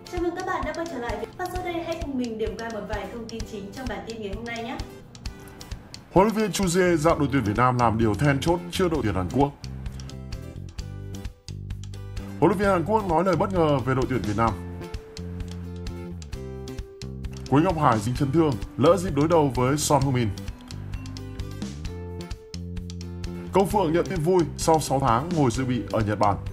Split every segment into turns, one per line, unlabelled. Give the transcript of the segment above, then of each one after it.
Chào mừng các bạn đã quay trở lại và sau đây hãy cùng mình điểm qua một vài thông tin chính trong bản tin ngày hôm nay nhé.
Huấn luyện viên Chu Jae dặn đội tuyển Việt Nam làm điều then chốt trước đội tuyển Hàn Quốc. Huấn luyện viên Hàn Quốc nói lời bất ngờ về đội tuyển Việt Nam. Quế Ngọc Hải dính chấn thương, lỡ dịp đối đầu với Son Heung-min. Công Phượng nhận tin vui sau 6 tháng ngồi dự bị ở Nhật Bản.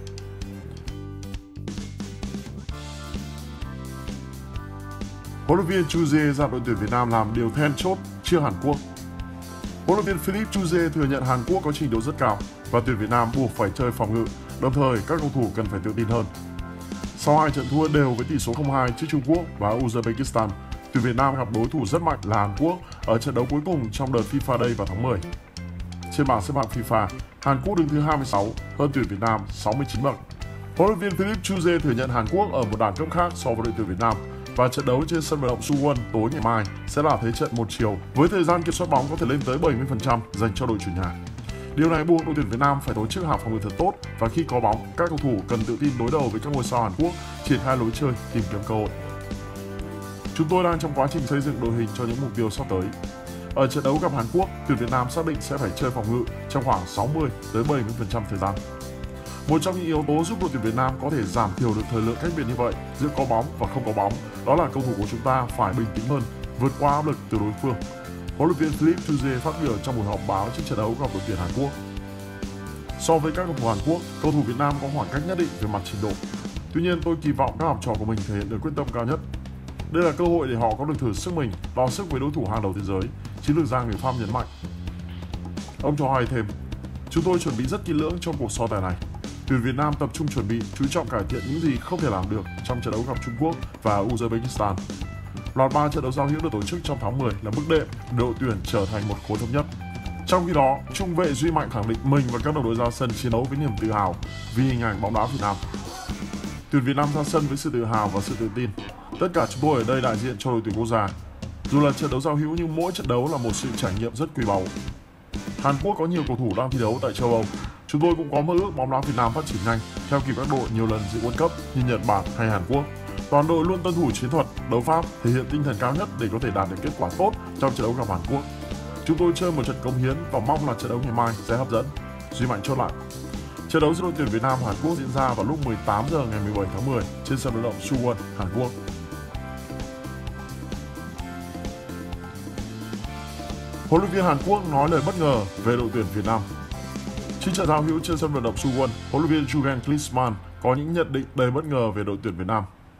Huấn luyện viên Chu Jae dặn đội tuyển Việt Nam làm điều then chốt trước Hàn Quốc. Huấn luyện viên Philippe Chu Jae thừa nhận Hàn Quốc có trình độ rất cao và tuyển Việt Nam buộc phải chơi phòng ngự, đồng thời các cầu thủ cần phải tự tin hơn. Sau 2 trận thua đều với tỷ số 0-2 trước Trung Quốc và Uzbekistan, tuyển Việt Nam gặp đối thủ rất mạnh là Hàn Quốc ở trận đấu cuối cùng trong đợt FIFA Day vào tháng 10. Trên bảng xếp hạng FIFA, Hàn Quốc đứng thứ 26, hơn tuyển Việt Nam 69 bậc. Huấn luyện viên Philippe Chu Jae thừa nhận Hàn Quốc ở một đẳng cấp khác so với đội tuyển Việt Nam và trận đấu trên sân vận động Suwon tối ngày mai sẽ là thế trận một chiều với thời gian kiểm soát bóng có thể lên tới 70% dành cho đội chủ nhà. Điều này buộc đội tuyển Việt Nam phải tổ chức hàng phòng ngự thật tốt và khi có bóng, các cầu thủ cần tự tin đối đầu với các ngôi sao Hàn Quốc, triển khai lối chơi, tìm kiếm cơ hội. Chúng tôi đang trong quá trình xây dựng đội hình cho những mục tiêu sắp tới. Ở trận đấu gặp Hàn Quốc, tuyển Việt Nam xác định sẽ phải chơi phòng ngự trong khoảng 60 tới 70% thời gian. Một trong những yếu tố giúp đội tuyển Việt Nam có thể giảm thiểu được thời lượng cách biệt như vậy giữa có bóng và không có bóng, đó là cầu thủ của chúng ta phải bình tĩnh hơn, vượt qua áp lực từ đối phương. Huấn luyện viên Philippe Chu Jae phát biểu trong buổi họp báo trước trận đấu gặp đội tuyển Hàn Quốc. So với các cầu thủ Hàn Quốc, cầu thủ Việt Nam có khoảng cách nhất định về mặt trình độ. Tuy nhiên, tôi kỳ vọng các học trò của mình thể hiện được quyết tâm cao nhất. Đây là cơ hội để họ có được thử sức mình, đọ sức với đối thủ hàng đầu thế giới, chiến lược gia người Pháp nhấn mạnh. Ông cho hay thêm, chúng tôi chuẩn bị rất kỹ lưỡng trong cuộc so tài này. Tuyển Việt Nam tập trung chuẩn bị, chú trọng cải thiện những gì không thể làm được trong trận đấu gặp Trung Quốc và Uzbekistan. Loạt 3 trận đấu giao hữu được tổ chức trong tháng 10 là bước đệm để đội tuyển trở thành một khối thống nhất. Trong khi đó, trung vệ Duy Mạnh khẳng định mình và các đồng đội ra sân chiến đấu với niềm tự hào vì hình ảnh bóng đá Việt Nam. Tuyển Việt Nam ra sân với sự tự hào và sự tự tin. Tất cả chúng tôi ở đây đại diện cho đội tuyển quốc gia. Dù là trận đấu giao hữu nhưng mỗi trận đấu là một sự trải nghiệm rất quý báu. Hàn Quốc có nhiều cầu thủ đang thi đấu tại châu Âu. Chúng tôi cũng có mơ ước bóng đá Việt Nam phát triển nhanh, theo kịp các đội nhiều lần dự World Cup như Nhật Bản hay Hàn Quốc. Toàn đội luôn tuân thủ chiến thuật, đấu pháp, thể hiện tinh thần cao nhất để có thể đạt được kết quả tốt trong trận đấu gặp Hàn Quốc. Chúng tôi chơi một trận cống hiến và mong là trận đấu ngày mai sẽ hấp dẫn. Duy Mạnh chốt lại. Trận đấu giữa đội tuyển Việt Nam và Hàn Quốc diễn ra vào lúc 18 giờ ngày 17 tháng 10 trên sân vận động Suwon, Hàn Quốc. Huấn luyện viên Hàn Quốc nói lời bất ngờ về đội tuyển Việt Nam. Trước trận giao hữu trên sân vận động Suwon, huấn luyện viên Jurgen Klinsmann có những nhận định đầy bất ngờ về đội tuyển Việt Nam.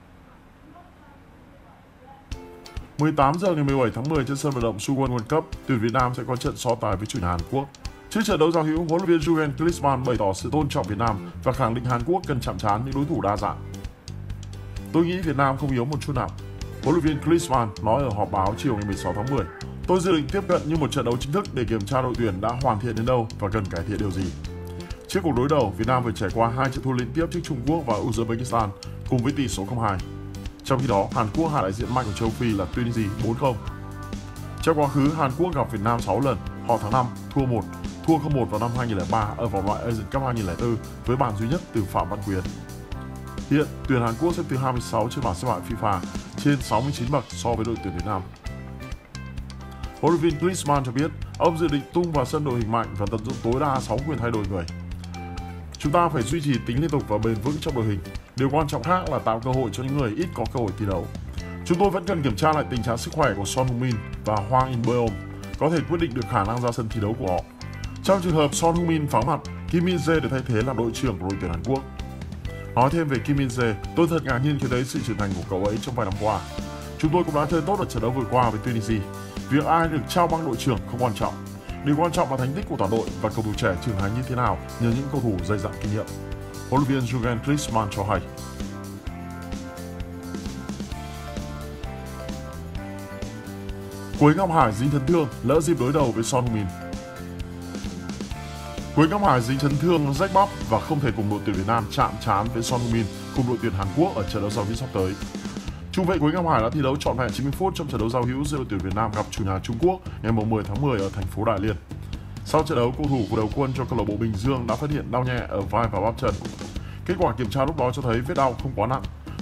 18 giờ ngày 17 tháng 10 trên sân vận động Suwon World Cup, tuyển Việt Nam sẽ có trận so tài với chủ nhà Hàn Quốc. Trước trận đấu giao hữu, huấn luyện viên Jurgen Klinsmann bày tỏ sự tôn trọng Việt Nam và khẳng định Hàn Quốc cần chạm trán những đối thủ đa dạng. Tôi nghĩ Việt Nam không yếu một chút nào, huấn luyện viên Klinsmann nói ở họp báo chiều ngày 16 tháng 10. Tôi dự định tiếp cận như một trận đấu chính thức để kiểm tra đội tuyển đã hoàn thiện đến đâu và cần cải thiện điều gì. Trước cuộc đối đầu, Việt Nam vừa trải qua 2 trận thua liên tiếp trước Trung Quốc và Uzbekistan cùng với tỷ số 0-2. Trong khi đó, Hàn Quốc hạ đại diện mạnh của châu Phi là Tunisia 4-0. Trong quá khứ, Hàn Quốc gặp Việt Nam 6 lần, họ thắng 5, thua 1, thua 0-1 vào năm 2003 ở vòng loại Asian Cup 2004 với bàn duy nhất từ Phạm Văn Quyền. Hiện, tuyển Hàn Quốc xếp thứ 26 trên bảng xếp hạng FIFA, trên 69 bậc so với đội tuyển Việt Nam. Huấn luyện viên Klinsmann cho biết, ông dự định tung vào sân đội hình mạnh và tận dụng tối đa 6 quyền thay đổi người. Chúng ta phải duy trì tính liên tục và bền vững trong đội hình. Điều quan trọng khác là tạo cơ hội cho những người ít có cơ hội thi đấu. Chúng tôi vẫn cần kiểm tra lại tình trạng sức khỏe của Son Heung-min và Hwang In-beom, có thể quyết định được khả năng ra sân thi đấu của họ. Trong trường hợp Son Heung-min vắng mặt, Kim Min-jae được thay thế làm đội trưởng của đội tuyển Hàn Quốc. Nói thêm về Kim Min-jae, tôi thật ngạc nhiên khi thấy sự trưởng thành của cậu ấy trong vài năm qua. Chúng tôi cũng đã chơi tốt ở trận đấu vừa qua với Tunisia. Việc ai được trao băng đội trưởng không quan trọng. Điều quan trọng là thành tích của toàn đội và cầu thủ trẻ trưởng thành như thế nào nhờ những cầu thủ dày dặn kinh nghiệm. Huấn luyện viên Jurgen Klinsmann cho hay. Quế Ngọc Hải dính chấn thương, lỡ dịp đối đầu với Son Heung-min. Quế Ngọc Hải dính chấn thương rách bắp và không thể cùng đội tuyển Việt Nam chạm trán với Son Heung-min cùng đội tuyển Hàn Quốc ở trận đấu giao hữu sắp tới. Trung vệ Quế Ngọc Hải đã thi đấu trọn vẹn 90 phút trong trận đấu giao hữu giữa đội tuyển Việt Nam gặp chủ nhà Trung Quốc ngày 10 tháng 10 ở thành phố Đại Liên. Sau trận đấu, cầu thủ của đầu quân cho câu lạc bộ Bình Dương đã phát hiện đau nhẹ ở vai và bắp chân. Kết quả kiểm tra lúc đó cho thấy vết đau không quá nặng.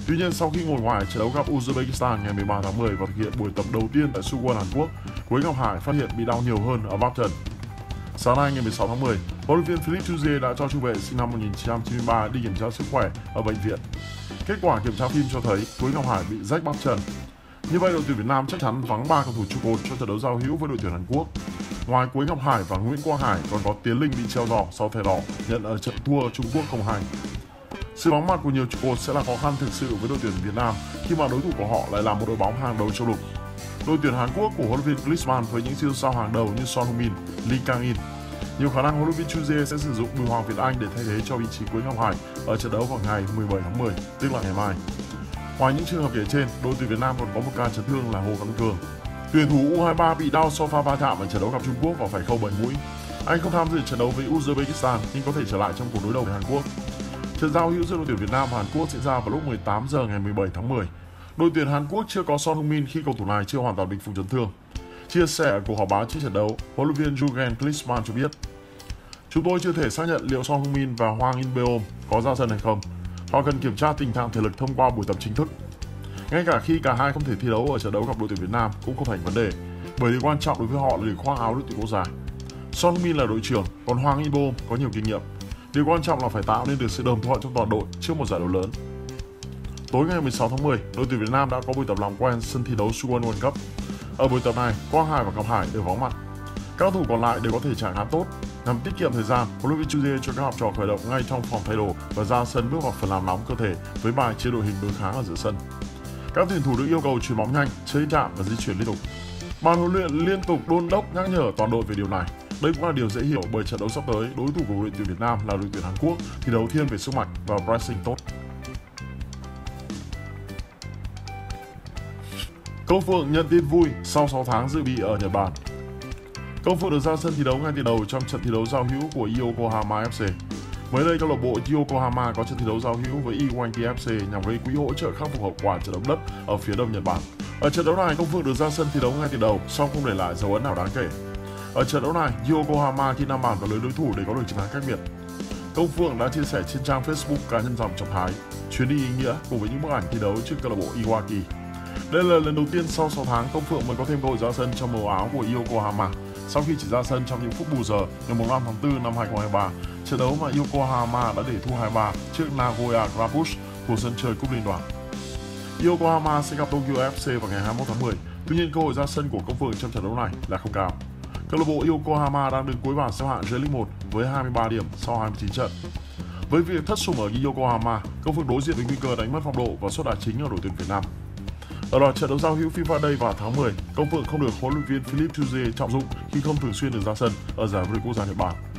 Tuy nhiên, sau khi ngồi ngoài trận đấu gặp Uzbekistan ngày 13 tháng 10 và thực hiện buổi tập đầu tiên tại Suwon, Hàn Quốc, Quế Ngọc Hải phát hiện bị đau nhiều hơn ở bắp chân. Sáng nay ngày 16 tháng 10, huấn luyện viên Philippe Chuzier đã cho trung vệ sinh năm 1993 đi kiểm tra sức khỏe ở bệnh viện. Kết quả kiểm tra phim cho thấy Quế Ngọc Hải bị rách bắp chân. Như vậy, đội tuyển Việt Nam chắc chắn vắng 3 cầu thủ trụ cột cho trận đấu giao hữu với đội tuyển Hàn Quốc. Ngoài Quế Ngọc Hải và Nguyễn Quang Hải, còn có Tiến Linh bị treo giò sau thẻ đỏ nhận ở trận thua Trung Quốc 0-2. Sự vắng mặt của nhiều trụ cột sẽ là khó khăn thực sự với đội tuyển Việt Nam khi mà đối thủ của họ lại là một đội bóng hàng đầu châu lục. Đội tuyển Hàn Quốc của huấn luyện viên Klinsmann với những siêu sao hàng đầu như Son Heung-min, Lee Kang-in. Nhiều khả năng huấn luyện viên Chuzier sẽ sử dụng Bùi Hoàng Việt Anh để thay thế cho vị trí Quế Ngọc Hải ở trận đấu vào ngày 17 tháng 10, tức là ngày mai. Ngoài những trường hợp kể trên, đội tuyển Việt Nam còn có một ca chấn thương là Hồ Văn Cường. Tuyển thủ U23 bị đau sau pha va chạm ở trận đấu gặp Trung Quốc và phải khâu 7 mũi. Anh không tham dự trận đấu với Uzbekistan nhưng có thể trở lại trong cuộc đối đầu với Hàn Quốc. Trận giao hữu giữa đội tuyển Việt Nam và Hàn Quốc diễn ra vào lúc 18 giờ ngày 17 tháng 10. Đội tuyển Hàn Quốc chưa có Son Heung-min khi cầu thủ này chưa hoàn toàn bình phục chấn thương. Chia sẻ ở cuộc họp báo trước trận đấu, huấn luyện viên Jurgen Klinsmann cho biết: "Chúng tôi chưa thể xác nhận liệu Son Heung-min và Hwang In-beom có ra sân hay không. Họ cần kiểm tra tình trạng thể lực thông qua buổi tập chính thức. Ngay cả khi cả hai không thể thi đấu ở trận đấu gặp đội tuyển Việt Nam cũng không thành vấn đề, bởi điều quan trọng đối với họ là được khoác áo đội tuyển quốc gia. Son Heung-min là đội trưởng, còn Hwang In-beom có nhiều kinh nghiệm. Điều quan trọng là phải tạo nên được sự đồng thuận trong toàn đội trước một giải đấu lớn." Tối ngày 16 tháng 10, đội tuyển Việt Nam đã có buổi tập làm quen sân thi đấu Suwon World Cup. Ở buổi tập này, Quang Hải và Ngọc Hải đều vắng mặt. Các cầu thủ còn lại đều có thể trạng khá tốt. Nhằm tiết kiệm thời gian, huấn luyện viên Chuzier cho các học trò khởi động ngay trong phòng thay đồ và ra sân bước vào phần làm nóng cơ thể với bài chia đội hình đối kháng ở giữa sân. Các tuyển thủ được yêu cầu chuyền bóng nhanh, chơi chạm và di chuyển liên tục. Ban huấn luyện liên tục đôn đốc nhắc nhở toàn đội về điều này. Đây cũng là điều dễ hiểu bởi trận đấu sắp tới, đối thủ của đội tuyển Việt Nam là đội tuyển Hàn Quốc thi đấu thiên về sức mạnh và pressing tốt. Công Phượng nhận tin vui sau 6 tháng dự bị ở Nhật Bản. Công Phượng được ra sân thi đấu ngay từ đầu trong trận thi đấu giao hữu của Yokohama FC. Mới đây, câu lạc bộ Yokohama có trận thi đấu giao hữu với Iwanki FC nhằm gây quỹ hỗ trợ khắc phục hậu quả trận động đất ở phía đông Nhật Bản. Ở trận đấu này, Công Phượng được ra sân thi đấu ngay từ đầu, song không để lại dấu ấn nào đáng kể. Ở trận đấu này, Yokohama ghi 5 bàn vào lưới đối thủ để có được chiến thắng cách biệt. Công Phượng đã chia sẻ trên trang Facebook cá nhân dòng trọng thái chuyến đi ý nghĩa cùng với những bức ảnh thi đấu trước câu lạc bộ Iwaki. Đây là lần đầu tiên sau 6 tháng Công Phượng mới có thêm cơ hội ra sân trong màu áo của Yokohama sau khi chỉ ra sân trong những phút bù giờ ngày 5 tháng 4 năm 2023, trận đấu mà Yokohama đã để thua 2-3 trước Nagoya Grampus của sân chơi cúp liên đoàn. Yokohama sẽ gặp Tokyo FC vào ngày 21 tháng 10. Tuy nhiên, cơ hội ra sân của Công Phượng trong trận đấu này là không cao. Câu lạc bộ Yokohama đang đứng cuối bảng xếp hạng J-League 1 với 23 điểm sau 29 trận. Với việc thất sủng ở Yokohama, Công Phượng đối diện với nguy cơ đánh mất phong độ và suất đá chính ở đội tuyển Việt Nam. Ở loạt trận đấu giao hữu FIFA Day vào tháng 10, Công Phượng không được huấn luyện viên Philippe Chuzier trọng dụng khi không thường xuyên được ra sân ở giải vô địch quốc gia Nhật Bản.